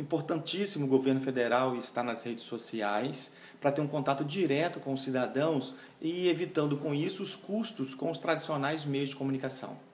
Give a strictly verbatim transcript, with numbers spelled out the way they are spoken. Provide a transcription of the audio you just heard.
importantíssimo o governo federal estar nas redes sociais para ter um contato direto com os cidadãos e evitando com isso os custos com os tradicionais meios de comunicação.